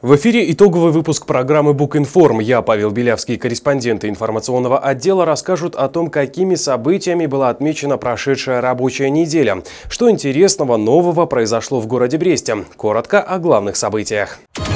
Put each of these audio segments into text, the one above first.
В эфире итоговый выпуск программы «Букинформ». Я, Павел Белявский, корреспонденты информационного отдела расскажут о том, какими событиями была отмечена прошедшая рабочая неделя. Что интересного нового произошло в городе Бресте. Коротко о главных событиях.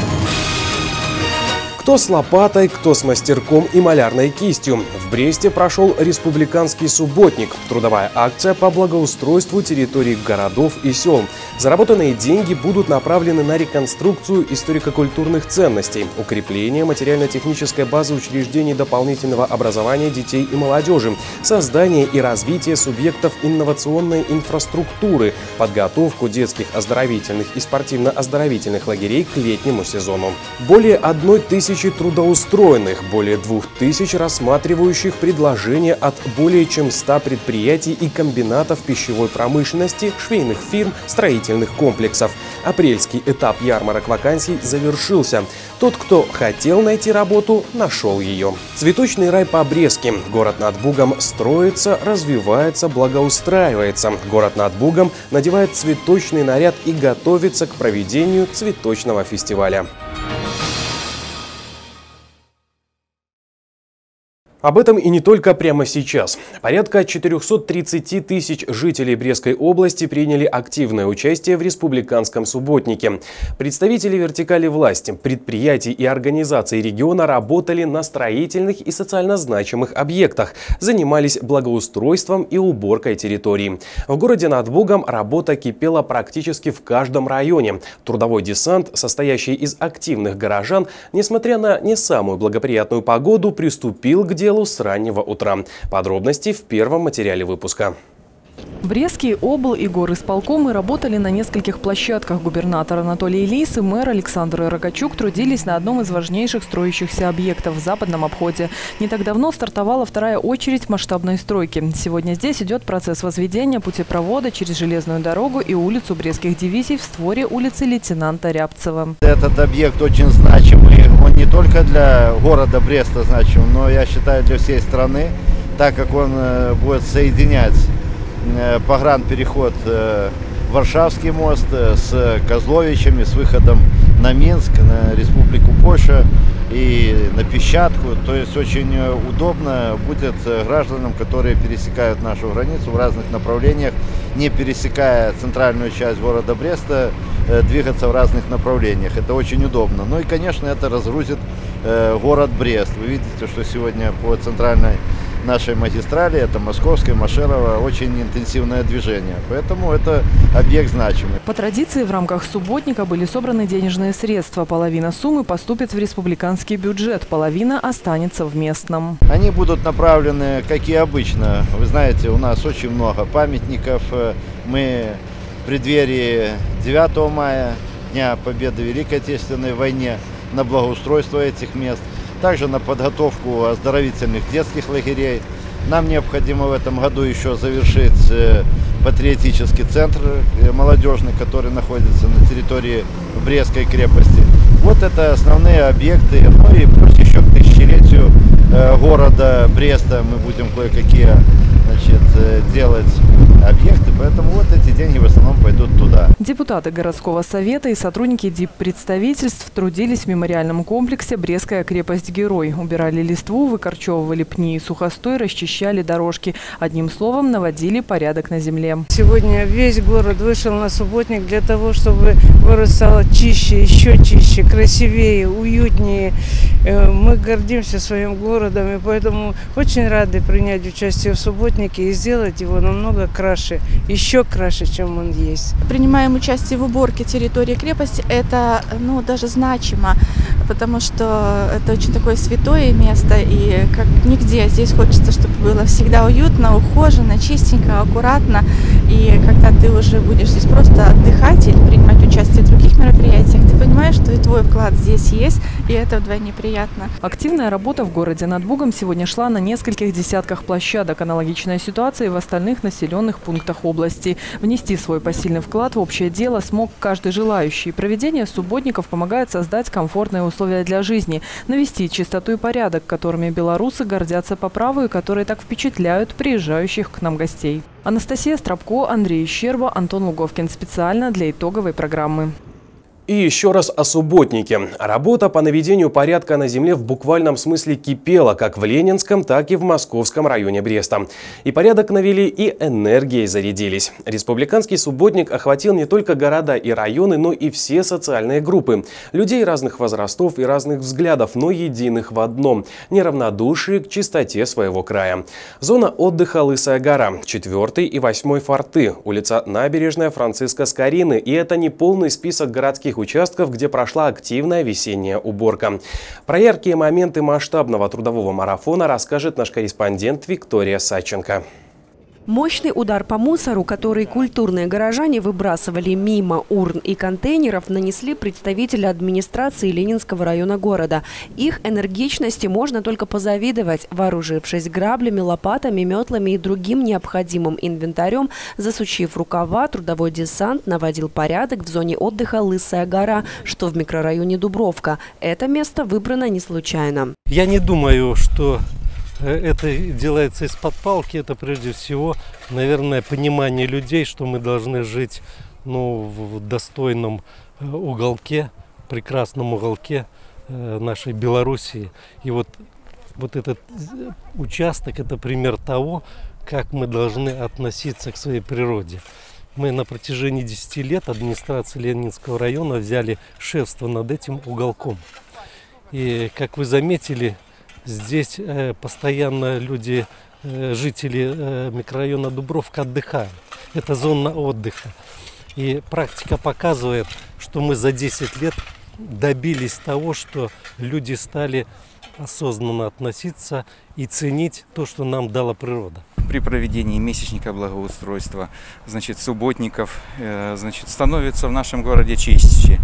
Кто с лопатой, кто с мастерком и малярной кистью. В Бресте прошел республиканский субботник – трудовая акция по благоустройству территорий городов и сел. Заработанные деньги будут направлены на реконструкцию историко-культурных ценностей, укрепление материально-технической базы учреждений дополнительного образования детей и молодежи, создание и развитие субъектов инновационной инфраструктуры, подготовку детских оздоровительных и спортивно-оздоровительных лагерей к летнему сезону. Более 1000 трудоустроенных, более 2000 рассматривающих предложения от более чем 100 предприятий и комбинатов пищевой промышленности, швейных фирм, строительных комплексов. Апрельский этап ярмарок вакансий завершился. Тот, кто хотел найти работу, нашел ее. Цветочный рай по-брестски. Город над Бугом строится, развивается, благоустраивается. Город над Бугом надевает цветочный наряд и готовится к проведению цветочного фестиваля. Об этом и не только прямо сейчас. Порядка 430 тысяч жителей Брестской области приняли активное участие в республиканском субботнике. Представители вертикали власти, предприятий и организаций региона работали на строительных и социально значимых объектах, занимались благоустройством и уборкой территорий. В городе над Бугом работа кипела практически в каждом районе. Трудовой десант, состоящий из активных горожан, несмотря на не самую благоприятную погоду, приступил к делу с раннего утра. Подробности в первом материале выпуска. Брестский обл. И горисполкомы работали на нескольких площадках. Губернатор Анатолий Лис и мэр Александр Рогачук трудились на одном из важнейших строящихся объектов в западном обходе. Не так давно стартовала вторая очередь масштабной стройки. Сегодня здесь идет процесс возведения путепровода через железную дорогу и улицу Брестских дивизий в створе улицы лейтенанта Рябцева. Этот объект очень значимый. Он не только для города Бреста значим, но, я считаю, для всей страны, так как он будет соединять погранпереход Варшавский мост с Козловичами, с выходом на Минск, на Республику Польша и на Песчатку. То есть очень удобно будет гражданам, которые пересекают нашу границу в разных направлениях, не пересекая центральную часть города Бреста, двигаться в разных направлениях. Это очень удобно. Ну и, конечно, это разгрузит город Брест. Вы видите, что сегодня по центральной нашей магистрали, это Московская, Машерова, очень интенсивное движение. Поэтому это объект значимый. По традиции в рамках субботника были собраны денежные средства. Половина суммы поступит в республиканский бюджет, половина останется в местном. Они будут направлены, как и обычно. Вы знаете, у нас очень много памятников. Мы в преддверии 9 мая, Дня Победы в Великой Отечественной войне, на благоустройство этих мест. Также на подготовку оздоровительных детских лагерей. Нам необходимо в этом году еще завершить патриотический центр молодежный, который находится на территории Брестской крепости. Вот это основные объекты. Ну и плюс еще к тысячелетию города Бреста мы будем кое-какие делать объекты, поэтому вот эти деньги в основном пойдут туда. Депутаты городского совета и сотрудники диппредставительств трудились в мемориальном комплексе «Брестская крепость-герой». Убирали листву, выкорчевывали пни и сухостой, расчищали дорожки. Одним словом, наводили порядок на земле. Сегодня весь город вышел на субботник для того, чтобы город стал чище, еще чище, красивее, уютнее. Мы гордимся своим городом и поэтому очень рады принять участие в субботнике и сделать его намного краше, еще краше, чем он есть. Принимаем участие в уборке территории крепости. Это даже значимо, потому что это очень такое святое место, и как нигде здесь хочется, чтобы было всегда уютно, ухоженно, чистенько, аккуратно. И когда ты уже будешь здесь просто отдыхать или принимать участие в других мероприятиях, ты понимаешь, что и твой вклад здесь есть, и это вдвойне приятно. Активная работа в городе над Бугом сегодня шла на нескольких десятках площадок. Аналогичная ситуация и в остальных населенных пунктах области. Внести свой посильный вклад в общее дело смог каждый желающий. Проведение субботников помогает создать комфортные условия для жизни, навести чистоту и порядок, которыми белорусы гордятся по праву и которые так впечатляют приезжающих к нам гостей. Анастасия Стропко, Андрей Щерба, Антон Луговкин. Специально для итоговой программы. И еще раз о субботнике. Работа по наведению порядка на земле в буквальном смысле кипела как в Ленинском, так и в Московском районе Бреста. И порядок навели, и энергией зарядились. Республиканский субботник охватил не только города и районы, но и все социальные группы. Людей разных возрастов и разных взглядов, но единых в одном – неравнодушие к чистоте своего края. Зона отдыха «Лысая гора», 4 и 8 форты, улица Набережная Франциска Скорины. И это не полный список городских участков, где прошла активная весенняя уборка. Про яркие моменты масштабного трудового марафона расскажет наш корреспондент Виктория Саченко. Мощный удар по мусору, который культурные горожане выбрасывали мимо урн и контейнеров, нанесли представители администрации Ленинского района города. Их энергичности можно только позавидовать. Вооружившись граблями, лопатами, метлами и другим необходимым инвентарем, засучив рукава, трудовой десант наводил порядок в зоне отдыха «Лысая гора», что в микрорайоне Дубровка. Это место выбрано не случайно. Я не думаю, что это делается из-под палки. Это прежде всего, наверное, понимание людей, что мы должны жить в достойном уголке, прекрасном уголке нашей Белоруссии. И вот этот участок – это пример того, как мы должны относиться к своей природе. Мы на протяжении 10 лет администрации Ленинского района взяли шефство над этим уголком. И, как вы заметили, здесь постоянно люди, жители микрорайона Дубровка отдыхают. Это зона отдыха. И практика показывает, что мы за 10 лет добились того, что люди стали осознанно относиться и ценить то, что нам дала природа. При проведении месячника благоустройства, субботников, становится в нашем городе чище.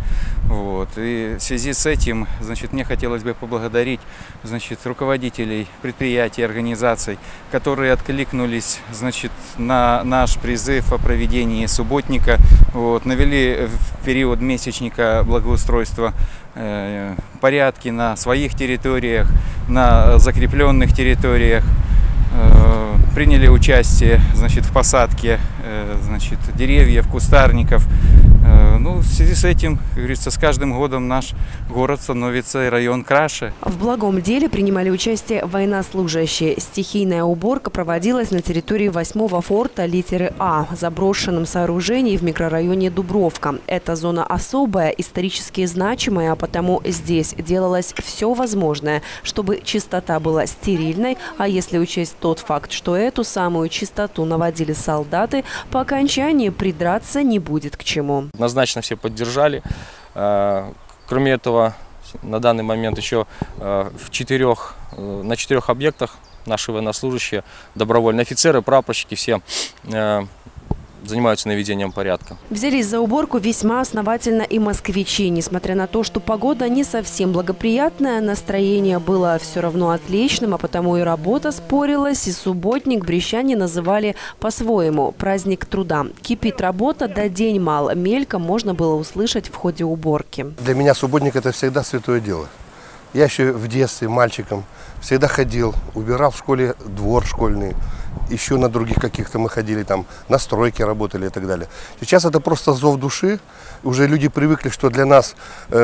И в связи с этим, мне хотелось бы поблагодарить, руководителей предприятий, организаций, которые откликнулись, на наш призыв о проведении субботника, навели в период месячника благоустройства порядки на своих территориях, на закрепленных территориях. Приняли участие в посадке деревьев, кустарников. В связи с этим, как говорится, с каждым годом наш город становится и район краше. В благом деле принимали участие военнослужащие. Стихийная уборка проводилась на территории 8-го форта литеры А, заброшенном сооружении в микрорайоне Дубровка. Эта зона особая, исторически значимая, а потому здесь делалось все возможное, чтобы чистота была стерильной, а если учесть тот факт, что эту самую чистоту наводили солдаты, по окончании придраться не будет к чему. Однозначно все поддержали. Кроме этого, на данный момент еще на 4 объектах наши военнослужащие, добровольные офицеры, прапорщики, все занимаются наведением порядка. Взялись за уборку весьма основательно и москвичи. Несмотря на то, что погода не совсем благоприятная, настроение было все равно отличным, а потому и работа спорилась, и субботник брестяне называли по-своему – праздник труда. Кипит работа, да день мал. Мельком можно было услышать в ходе уборки. Для меня субботник – это всегда святое дело. Я еще в детстве мальчиком всегда ходил, убирал в школе двор школьный. Еще на других каких-то мы ходили, там на стройке работали и так далее. Сейчас это просто зов души. Уже люди привыкли, что для нас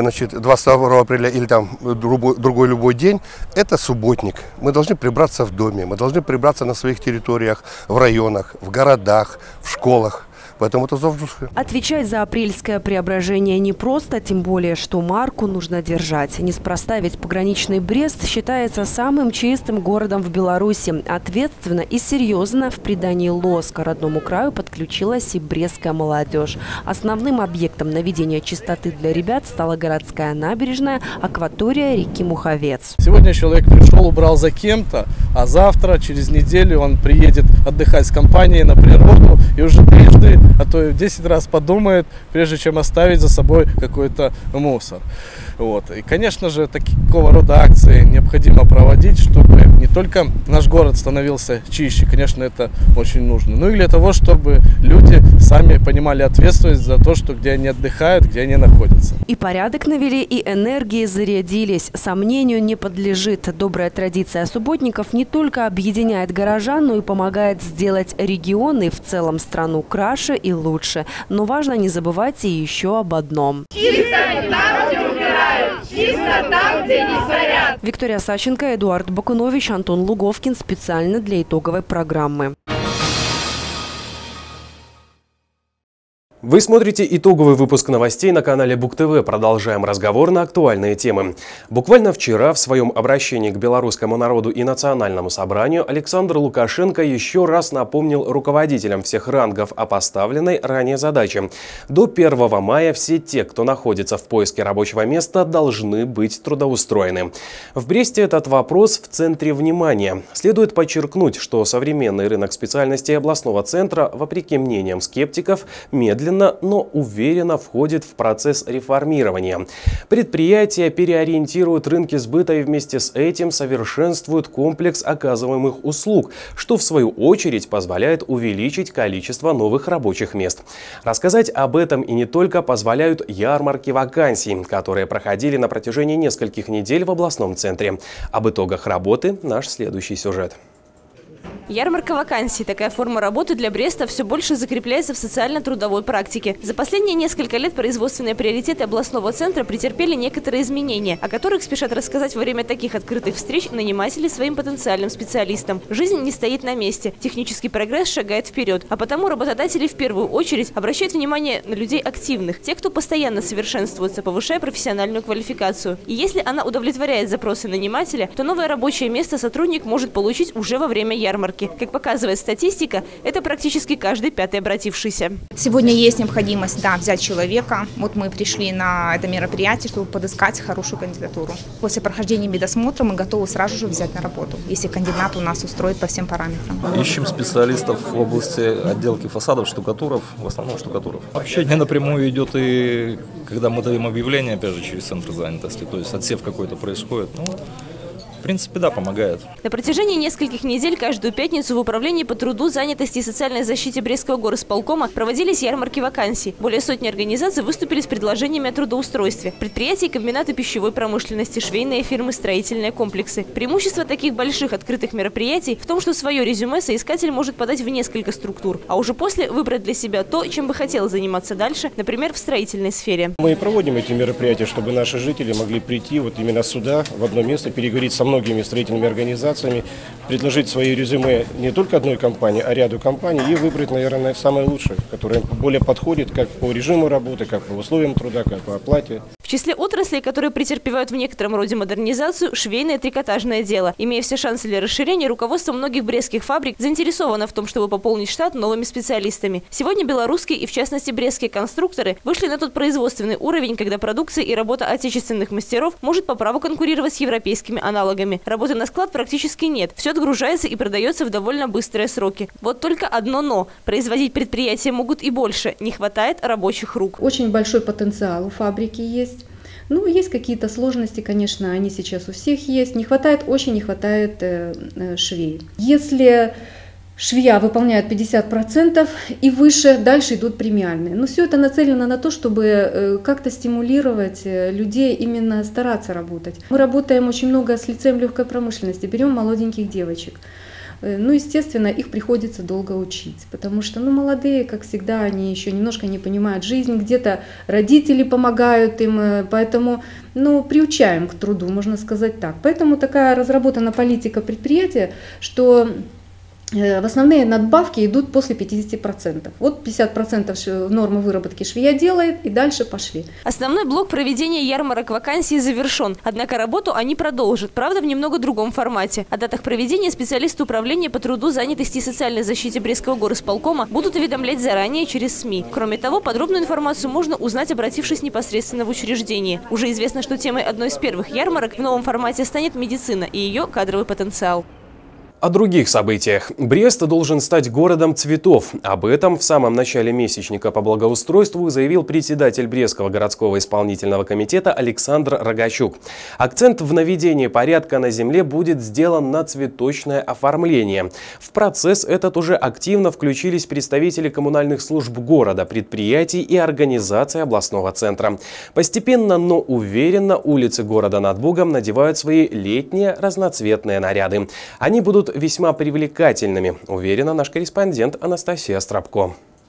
22 апреля или там другой любой день – это субботник. Мы должны прибраться в доме, мы должны прибраться на своих территориях, в районах, в городах, в школах. Поэтому это зов души. Отвечать за апрельское преображение непросто, тем более, что марку нужно держать. Неспроста, ведь пограничный Брест считается самым чистым городом в Беларуси. Ответственно и серьезно в придании лоска родному краю подключилась и брестская молодежь. Основным объектом наведения чистоты для ребят стала городская набережная, акватория реки Муховец. Сегодня человек пришел, убрал за кем-то, а завтра, через неделю, он приедет отдыхать с компанией на природу и уже трижды, а то и 10 раз подумает, прежде чем оставить за собой какой-то мусор. И, конечно же, такого рода акции необходимо проводить, чтобы не только наш город становился чище, конечно, это очень нужно, но и для того, чтобы люди сами понимали ответственность за то, что где они отдыхают, где они находятся. И порядок навели, и энергии зарядились. Сомнению не подлежит. Добрая традиция субботников не только объединяет горожан, но и помогает сделать регион и в целом страну краше и и лучше. Но важно не забывать и еще об одном. Чисто не там, где убирают, чисто там, где не сорят. Виктория Саченко, Эдуард Бакунович, Антон Луговкин специально для итоговой программы. Вы смотрите итоговый выпуск новостей на канале Бук ТВ. Продолжаем разговор на актуальные темы. Буквально вчера в своем обращении к белорусскому народу и национальному собранию Александр Лукашенко еще раз напомнил руководителям всех рангов о поставленной ранее задаче. До 1 мая все те, кто находится в поиске рабочего места, должны быть трудоустроены. В Бресте этот вопрос в центре внимания. Следует подчеркнуть, что современный рынок специальностей областного центра, вопреки мнениям скептиков, медленно, но уверенно входит в процесс реформирования. Предприятия переориентируют рынки сбыта и вместе с этим совершенствуют комплекс оказываемых услуг, что в свою очередь позволяет увеличить количество новых рабочих мест. Рассказать об этом и не только позволяют ярмарки вакансий, которые проходили на протяжении нескольких недель в областном центре. Об итогах работы наш следующий сюжет. Ярмарка вакансий. Такая форма работы для Бреста все больше закрепляется в социально-трудовой практике. За последние несколько лет производственные приоритеты областного центра претерпели некоторые изменения, о которых спешат рассказать во время таких открытых встреч наниматели своим потенциальным специалистам. Жизнь не стоит на месте. Технический прогресс шагает вперед. А потому работодатели в первую очередь обращают внимание на людей активных, тех, кто постоянно совершенствуется, повышая профессиональную квалификацию. И если она удовлетворяет запросы нанимателя, то новое рабочее место сотрудник может получить уже во время ярмарки. Как показывает статистика, это практически каждый пятый обратившийся. Сегодня есть необходимость, взять человека. Вот мы пришли на это мероприятие, чтобы подыскать хорошую кандидатуру. После прохождения медосмотра мы готовы сразу же взять на работу, если кандидат у нас устроит по всем параметрам. Ищем специалистов в области отделки фасадов, штукатуров, в основном штукатуров. Общение напрямую идет и когда мы даем объявление, опять же, через центр занятости, то есть отсев какой-то происходит. В принципе, да, помогает. На протяжении нескольких недель каждую пятницу в Управлении по труду, занятости и социальной защите Брестского горисполкома проводились ярмарки вакансий. Более сотни организаций выступили с предложениями о трудоустройстве. Предприятия и комбинаты пищевой промышленности, швейные фирмы, строительные комплексы. Преимущество таких больших открытых мероприятий в том, что свое резюме соискатель может подать в несколько структур, а уже после выбрать для себя то, чем бы хотел заниматься дальше, например, в строительной сфере. Мы проводим эти мероприятия, чтобы наши жители могли прийти вот именно сюда, в одно место, переговорить со многими строительными организациями, предложить свои резюме не только одной компании, а ряду компаний и выбрать, наверное, самое лучшее, которое более подходит как по режиму работы, как по условиям труда, как по оплате. В числе отраслей, которые претерпевают в некотором роде модернизацию, швейное трикотажное дело. Имея все шансы для расширения, руководство многих брестских фабрик заинтересовано в том, чтобы пополнить штат новыми специалистами. Сегодня белорусские и, в частности, брестские конструкторы вышли на тот производственный уровень, когда продукция и работа отечественных мастеров может по праву конкурировать с европейскими аналогами. Работы на склад практически нет. Все отгружается и продается в довольно быстрые сроки. Вот только одно «но». Производить предприятия могут и больше. Не хватает рабочих рук. Очень большой потенциал у фабрики есть. Есть какие-то сложности, конечно, они сейчас у всех есть. Очень не хватает швей. Если швея выполняет 50% и выше, дальше идут премиальные. Но все это нацелено на то, чтобы как-то стимулировать людей именно стараться работать. Мы работаем очень много с лицеем легкой промышленности, берем молоденьких девочек. Естественно, их приходится долго учить, потому что, молодые, как всегда, они еще немножко не понимают жизнь, где-то родители помогают им, поэтому, приучаем к труду, можно сказать так. Поэтому такая разработана политика предприятия, что в основные надбавки идут после 50%. Вот 50% нормы выработки швея делает, и дальше пошли. Основной блок проведения ярмарок вакансий завершен. Однако работу они продолжат, правда, в немного другом формате. О датах проведения специалисты Управления по труду, занятости и социальной защите Брестского горисполкома будут уведомлять заранее через СМИ. Кроме того, подробную информацию можно узнать, обратившись непосредственно в учреждение. Уже известно, что темой одной из первых ярмарок в новом формате станет медицина и ее кадровый потенциал. О других событиях. Брест должен стать городом цветов. Об этом в самом начале месячника по благоустройству заявил председатель Брестского городского исполнительного комитета Александр Рогачук. Акцент в наведении порядка на земле будет сделан на цветочное оформление. В процесс этот уже активно включились представители коммунальных служб города, предприятий и организаций областного центра. Постепенно, но уверенно улицы города над Бугом надевают свои летние разноцветные наряды. Они будут весьма привлекательными, уверена наш корреспондент Анастасия Стропко.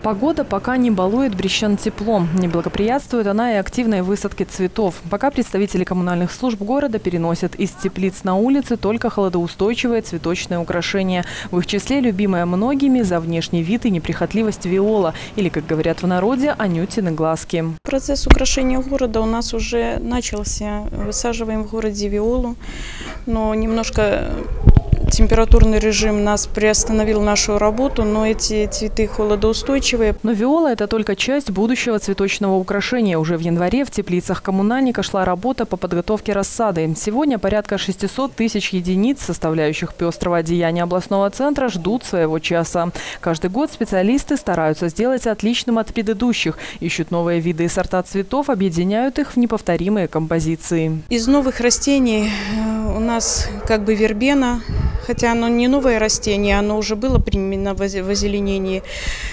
Погода пока не балует брестян теплом. Не благоприятствует она и активной высадке цветов. Пока представители коммунальных служб города переносят из теплиц на улицы только холодоустойчивые цветочные украшения. В их числе любимая многими за внешний вид и неприхотливость виола. Или, как говорят в народе, Анютины глазки. Процесс украшения города у нас уже начался. Высаживаем в городе виолу, но немножко температурный режим нас приостановил нашу работу, но эти цветы холодоустойчивые. Но виола – это только часть будущего цветочного украшения. Уже в январе в теплицах коммунальника шла работа по подготовке рассады. Сегодня порядка 600 тысяч единиц, составляющих пестрого одеяния областного центра, ждут своего часа. Каждый год специалисты стараются сделать отличным от предыдущих. Ищут новые виды и сорта цветов, объединяют их в неповторимые композиции. Из новых растений у нас как бы вербена. Хотя оно не новое растение, оно уже было применено в озеленении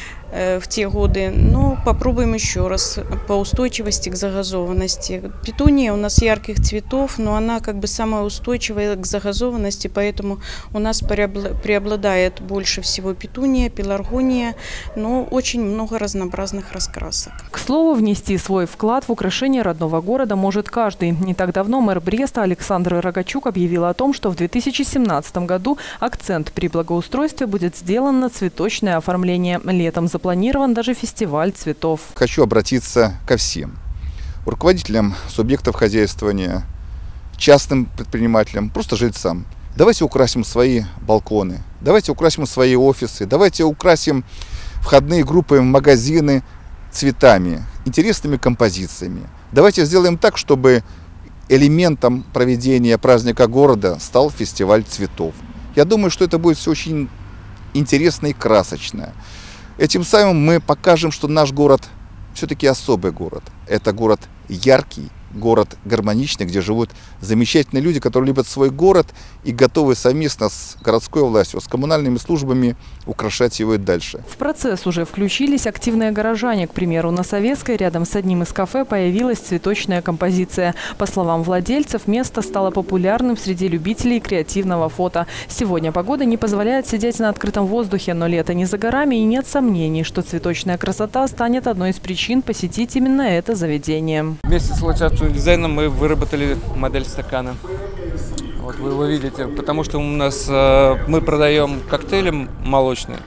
в те годы. Но попробуем еще раз по устойчивости к загазованности. Петуния у нас ярких цветов, но она как бы самая устойчивая к загазованности, поэтому у нас преобладает больше всего петуния, пеларгония, но очень много разнообразных раскрасок. К слову, внести свой вклад в украшение родного города может каждый. Не так давно мэр Бреста Александр Рогачук объявил о том, что в 2017 году акцент при благоустройстве будет сделан на цветочное оформление. Летом запланирован даже фестиваль цветов. Хочу обратиться ко всем руководителям субъектов хозяйствования, частным предпринимателям, просто жильцам. Давайте украсим свои балконы, давайте украсим свои офисы, давайте украсим входные группы в магазины цветами, интересными композициями. Давайте сделаем так, чтобы элементом проведения праздника города стал фестиваль цветов. Я думаю, что это будет все очень интересно и красочно. Этим самым мы покажем, что наш город все-таки особый город. Это город яркий, город гармоничный, где живут замечательные люди, которые любят свой город и готовы совместно с городской властью, с коммунальными службами украшать его и дальше. В процесс уже включились активные горожане. К примеру, на Советской рядом с одним из кафе появилась цветочная композиция. По словам владельцев, место стало популярным среди любителей креативного фото. Сегодня погода не позволяет сидеть на открытом воздухе, но лето не за горами, и нет сомнений, что цветочная красота станет одной из причин посетить именно это заведение. Вместе с ландшафтным дизайном мы выработали модель стакана. Вот вы его видите, потому что у нас мы продаем коктейли молочные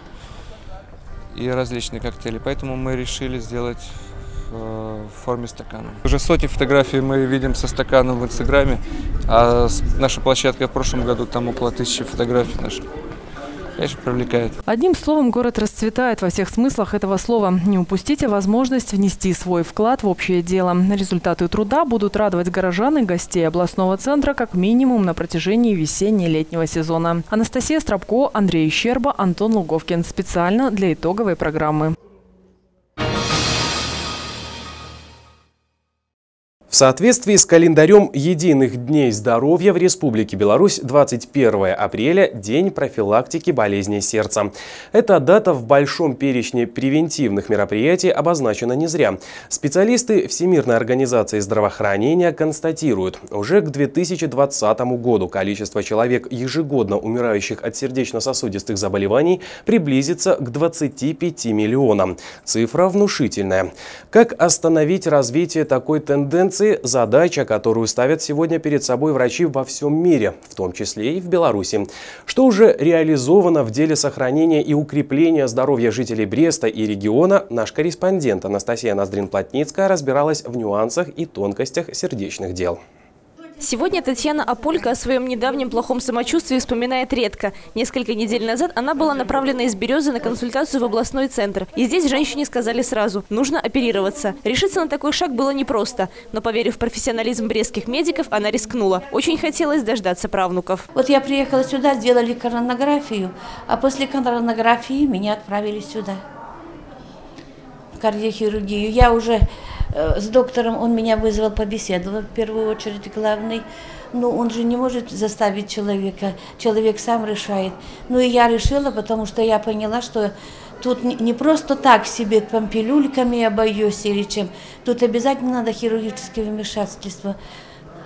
и различные коктейли, поэтому мы решили сделать в форме стакана. Уже сотни фотографий мы видим со стаканом в Инстаграме, а наша площадка в прошлом году там около 1000 фотографий наших. Конечно, привлекает. Одним словом, город расцветает во всех смыслах этого слова. Не упустите возможность внести свой вклад в общее дело. Результаты труда будут радовать горожан и гостей областного центра как минимум на протяжении весенне-летнего сезона. Анастасия Стропко, Андрей Щерба, Антон Луговкин. Специально для итоговой программы. В соответствии с календарем единых дней здоровья в Республике Беларусь 21 апреля – День профилактики болезней сердца. Эта дата в большом перечне превентивных мероприятий обозначена не зря. Специалисты Всемирной организации здравоохранения констатируют, уже к 2020 году количество человек, ежегодно умирающих от сердечно-сосудистых заболеваний, приблизится к 25 миллионам. Цифра внушительная. Как остановить развитие такой тенденции? Задача, которую ставят сегодня перед собой врачи во всем мире, в том числе и в Беларуси. Что уже реализовано в деле сохранения и укрепления здоровья жителей Бреста и региона, наш корреспондент Анастасия Ноздрин-Плотницкая разбиралась в нюансах и тонкостях сердечных дел. Сегодня Татьяна Аполько о своем недавнем плохом самочувствии вспоминает редко. Несколько недель назад она была направлена из Березы на консультацию в областной центр. И здесь женщине сказали сразу – нужно оперироваться. Решиться на такой шаг было непросто. Но, поверив в профессионализм брестских медиков, она рискнула. Очень хотелось дождаться правнуков. Вот я приехала сюда, сделали коронографию, а после коронографии меня отправили сюда, в кардиохирургию. Я уже с доктором, он меня вызвал побеседовать в первую очередь, главный. Но он же не может заставить человека, человек сам решает. Ну и я решила, потому что я поняла, что тут не просто так себе там пилюльками обойюсь или чем. Тут обязательно надо хирургическое вмешательство.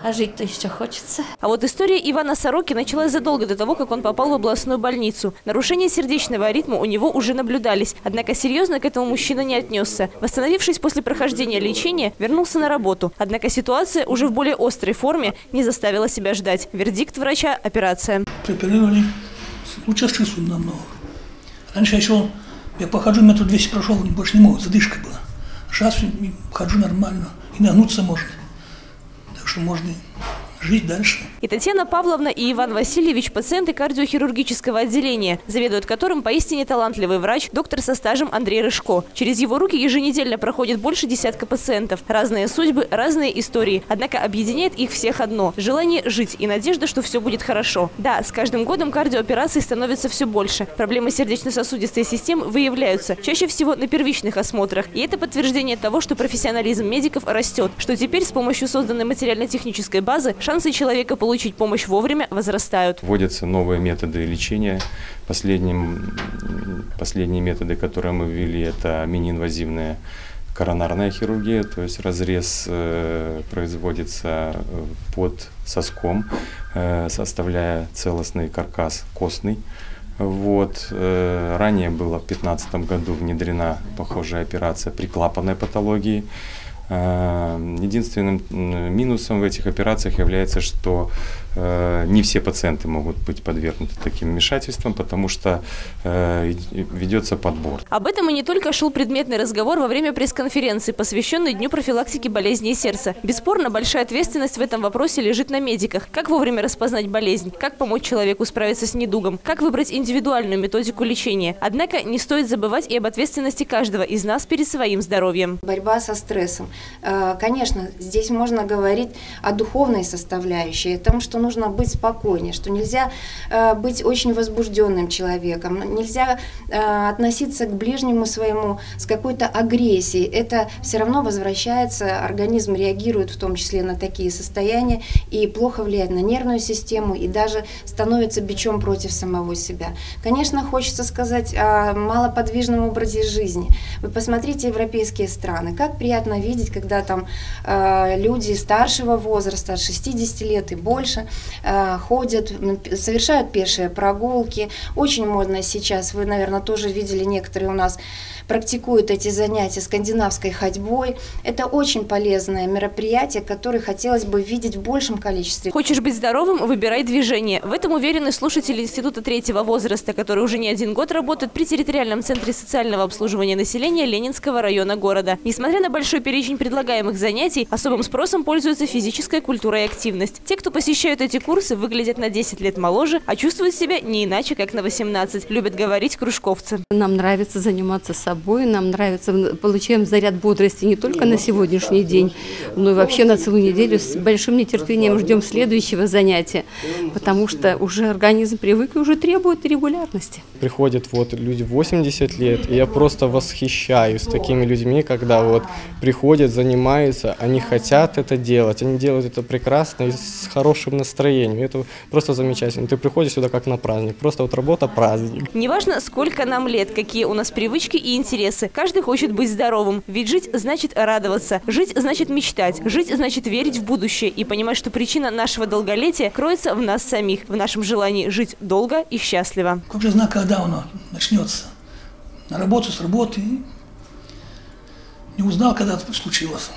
А жить-то еще хочется. А вот история Ивана Сороки началась задолго до того, как он попал в областную больницу. Нарушения сердечного ритма у него уже наблюдались. Однако серьезно к этому мужчина не отнесся. Восстановившись после прохождения лечения, вернулся на работу. Однако ситуация уже в более острой форме не заставила себя ждать. Вердикт врача – операция. Прооперировали лучше часу намного. Раньше я похожу, метров 200 прошел, больше не мог, задышка была. Сейчас хожу нормально, и нагнуться можно. Так что можно жить дальше. И Татьяна Павловна, и Иван Васильевич – пациенты кардиохирургического отделения, заведует которым поистине талантливый врач, доктор со стажем Андрей Рыжко. Через его руки еженедельно проходит больше десятка пациентов. Разные судьбы, разные истории. Однако объединяет их всех одно – желание жить и надежда, что все будет хорошо. Да, с каждым годом кардиоопераций становится все больше. Проблемы сердечно-сосудистой системы выявляются, чаще всего на первичных осмотрах. И это подтверждение того, что профессионализм медиков растет, что теперь с помощью созданной материально-технической базы шансы человека получить помощь вовремя возрастают. Вводятся новые методы лечения. Последние методы, которые мы ввели, это мини-инвазивная коронарная хирургия, то есть разрез производится под соском, составляя целостный каркас костный. Ранее была в 2015 году внедрена похожая операция при клапанной патологии. Единственным минусом в этих операциях является, что не все пациенты могут быть подвергнуты таким вмешательствам, потому что ведется подбор. Об этом и не только шел предметный разговор во время пресс-конференции, посвященной Дню профилактики болезней сердца. Бесспорно, большая ответственность в этом вопросе лежит на медиках. Как вовремя распознать болезнь, как помочь человеку справиться с недугом, как выбрать индивидуальную методику лечения. Однако не стоит забывать и об ответственности каждого из нас перед своим здоровьем. Борьба со стрессом. Конечно, здесь можно говорить о духовной составляющей, о том, что нужно быть спокойнее, что нельзя быть очень возбужденным человеком, нельзя относиться к ближнему своему с какой-то агрессией. Это все равно возвращается, организм реагирует в том числе на такие состояния и плохо влияет на нервную систему и даже становится бичом против самого себя. Конечно, хочется сказать о малоподвижном образе жизни. Вы посмотрите европейские страны, как приятно видеть, когда там люди старшего возраста, от 60 лет и больше, ходят, совершают пешие прогулки. Очень модно сейчас, вы, наверное, тоже видели, некоторые у нас практикуют эти занятия скандинавской ходьбой. Это очень полезное мероприятие, которое хотелось бы видеть в большем количестве. Хочешь быть здоровым – выбирай движение. В этом уверены слушатели Института третьего возраста, который уже не один год работает при территориальном центре социального обслуживания населения Ленинского района города. Несмотря на большой перечень предлагаемых занятий, особым спросом пользуется физическая культура и активность. Те, кто посещают эти курсы, выглядят на 10 лет моложе, а чувствуют себя не иначе, как на 18, любят говорить кружковцы. Нам нравится заниматься собой, нам нравится, получаем заряд бодрости не только на сегодняшний день, но и вообще на целую неделю. С большим нетерпением ждем следующего занятия, потому что уже организм привык и уже требует регулярности. Приходят люди в 80 лет, и я просто восхищаюсь такими людьми, когда приходят, занимаются, они хотят это делать, они делают это прекрасно и с хорошим настроением. Это просто замечательно. Ты приходишь сюда как на праздник, просто работа – праздник. Неважно, сколько нам лет, какие у нас привычки и интересы, каждый хочет быть здоровым. Ведь жить значит радоваться, жить значит мечтать, жить значит верить в будущее и понимать, что причина нашего долголетия кроется в нас самих, в нашем желании жить долго и счастливо. Как же знать, когда оно начнется? На работу, с работы. Не узнал, когда это случилось.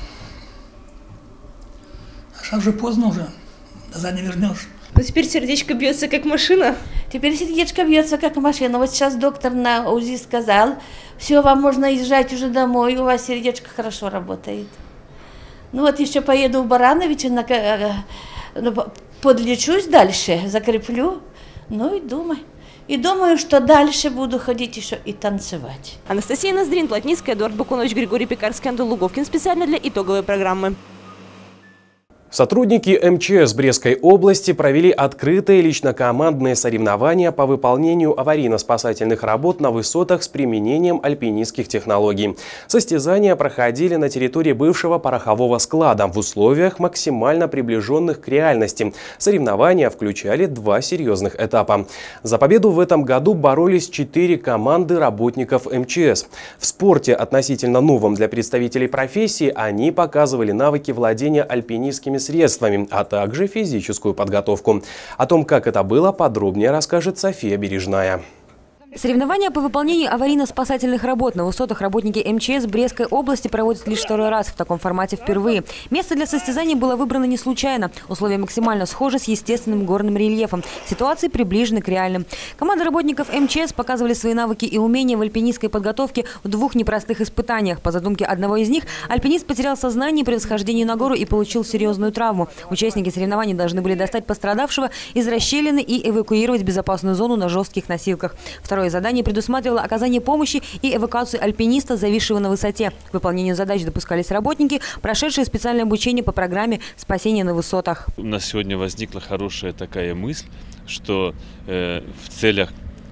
А сейчас уже поздно уже, назад не вернешь. Но теперь сердечко бьется как машина? Теперь сердечко бьется как машина. Вот сейчас доктор на УЗИ сказал, все, вам можно езжать уже домой, у вас сердечко хорошо работает. Ну вот еще поеду в Барановича, подлечусь дальше, закреплю, ну и думаю. И думаю, что дальше буду ходить еще и танцевать. Анастасия Ноздрин, Плотницкая, Эдуард Бакунович, Григорий Пекарский, Антон Луговкин. Специально для итоговой программы. Сотрудники МЧС Брестской области провели открытые лично-командные соревнования по выполнению аварийно-спасательных работ на высотах с применением альпинистских технологий. Состязания проходили на территории бывшего порохового склада в условиях, максимально приближенных к реальности. Соревнования включали 2 серьезных этапа. За победу в этом году боролись 4 команды работников МЧС. В спорте, относительно новом для представителей профессии, они показывали навыки владения альпинистскими специальными средствами, а также физическую подготовку. О том, как это было, подробнее расскажет София Бережная. Соревнования по выполнению аварийно-спасательных работ на высотах работники МЧС Брестской области проводят лишь второй раз в таком формате впервые. Место для состязаний было выбрано не случайно. Условия максимально схожи с естественным горным рельефом. Ситуации приближены к реальным. Команда работников МЧС показывали свои навыки и умения в альпинистской подготовке в двух непростых испытаниях. По задумке одного из них, альпинист потерял сознание при восхождении на гору и получил серьезную травму. Участники соревнований должны были достать пострадавшего из расщелины и эвакуировать в безопасную зону на жестких носилках. Второе задание предусматривало оказание помощи и эвакуацию альпиниста, зависшего на высоте. К выполнению задач допускались работники, прошедшие специальное обучение по программе «Спасение на высотах». У нас сегодня возникла хорошая такая мысль, что в целях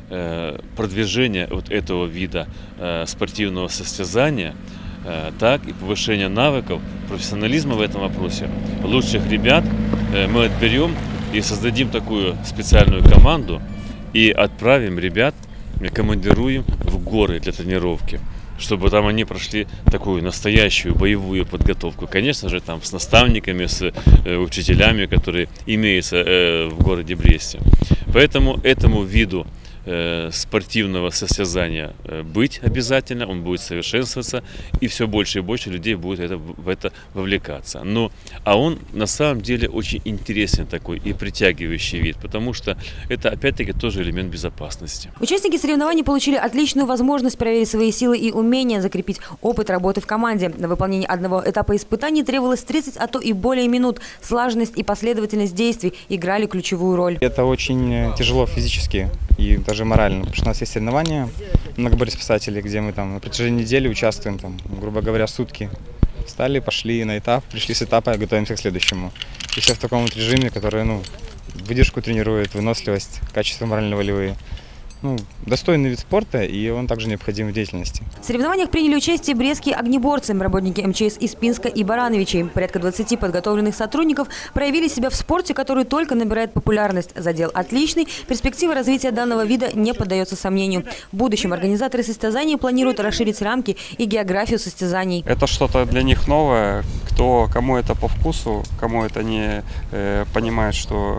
продвижения вот этого вида спортивного состязания, так и повышения навыков, профессионализма в этом вопросе, лучших ребят мы отберем и создадим такую специальную команду и отправим ребят, командируем в горы для тренировки, чтобы там они прошли такую настоящую боевую подготовку. Конечно же, там с наставниками, с учителями, которые имеются в городе Бресте. Поэтому этому виду спортивного состязания быть обязательно, он будет совершенствоваться, и все больше и больше людей будет в это вовлекаться. А он на самом деле очень интересен такой и притягивающий вид, потому что это опять-таки тоже элемент безопасности. Участники соревнований получили отличную возможность проверить свои силы и умения, закрепить опыт работы в команде. На выполнение одного этапа испытаний требовалось 30, а то и более минут. Слаженность и последовательность действий играли ключевую роль. Это очень тяжело физически и даже морально, потому что у нас есть соревнования многоборьспасателей, где мы там на протяжении недели участвуем, там, грубо говоря, сутки. Встали, пошли на этап, пришли с этапа, готовимся к следующему. И все в таком вот режиме, который выдержку тренирует, выносливость, качество морально-волевые. Достойный вид спорта, и он также необходим в деятельности. В соревнованиях приняли участие брестские огнеборцы, работники МЧС из Пинска и Барановичей. Порядка 20 подготовленных сотрудников проявили себя в спорте, который только набирает популярность. Задел отличный, перспектива развития данного вида не поддается сомнению. В будущем организаторы состязаний планируют расширить рамки и географию состязаний. Это что-то для них новое, кому это по вкусу, кому это не понимает, что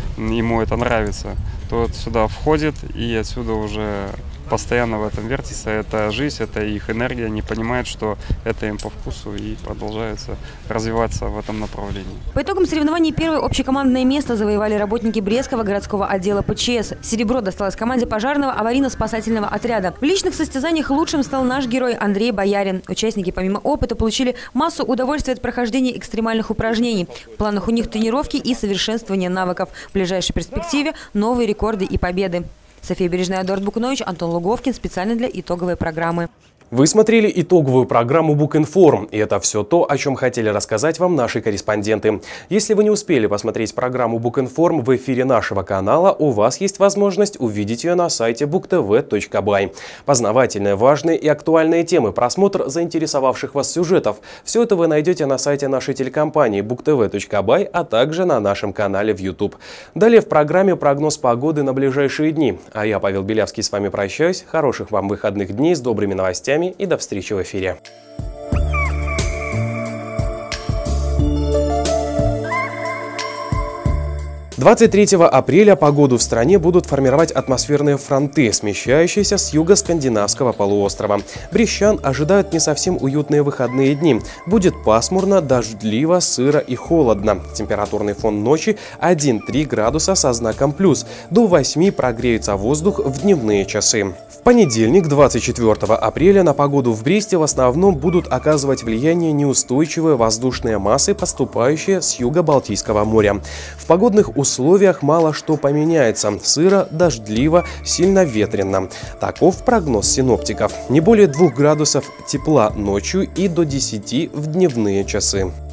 ему это нравится, тот сюда входит и отсюда уже постоянно в этом вертится. Это жизнь, это их энергия, они понимают, что это им по вкусу и продолжается развиваться в этом направлении. По итогам соревнований первое общекомандное место завоевали работники Брестского городского отдела ПЧС. Серебро досталось команде пожарного аварийно-спасательного отряда. В личных состязаниях лучшим стал наш герой Андрей Боярин. Участники помимо опыта получили массу удовольствия от прохождения экстремальных упражнений. В планах у них тренировки и совершенствование навыков. В ближайшей перспективе новые рекорды и победы. София Бережная, Эдуард Букунович, Антон Луговкин. Специально для итоговой программы. Вы смотрели итоговую программу Букинформ, и это все то, о чем хотели рассказать вам наши корреспонденты. Если вы не успели посмотреть программу Букинформ в эфире нашего канала, у вас есть возможность увидеть ее на сайте book.tv.by. Познавательные, важные и актуальные темы, просмотр заинтересовавших вас сюжетов – все это вы найдете на сайте нашей телекомпании book.tv.by, а также на нашем канале в YouTube. Далее в программе прогноз погоды на ближайшие дни. А я, Павел Белявский, с вами прощаюсь. Хороших вам выходных дней с добрыми новостями. И до встречи в эфире. 23 апреля погоду в стране будут формировать атмосферные фронты, смещающиеся с юго-скандинавского полуострова. Брестчан ожидают не совсем уютные выходные дни. Будет пасмурно, дождливо, сыро и холодно. Температурный фон ночи 1-3 градуса со знаком плюс. До 8 прогреется воздух в дневные часы. В понедельник, 24 апреля, на погоду в Бресте в основном будут оказывать влияние неустойчивые воздушные массы, поступающие с юго-Балтийского моря. В погодных условиях мало что поменяется. Сыро, дождливо, сильно ветрено. Таков прогноз синоптиков. Не более 2 градусов тепла ночью и до 10 в дневные часы.